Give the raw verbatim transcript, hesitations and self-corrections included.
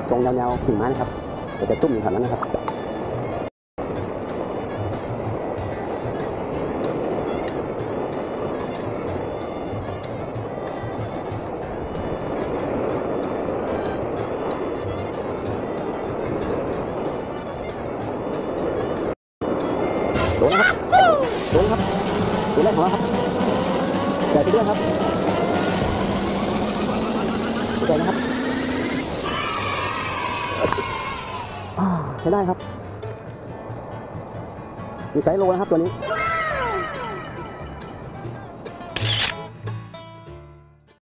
ตรงแนวๆกิ่งไม้นะครับเดี๋ยวจะตุ้มอยู่แถวนั้นนะครับโดนนะครับโดนครับตัวแรกของเราครับใหญ่ไปด้วยครับใหญ่นะครับใช้ได้ครับมีไซส์โลนะครับตัวนี้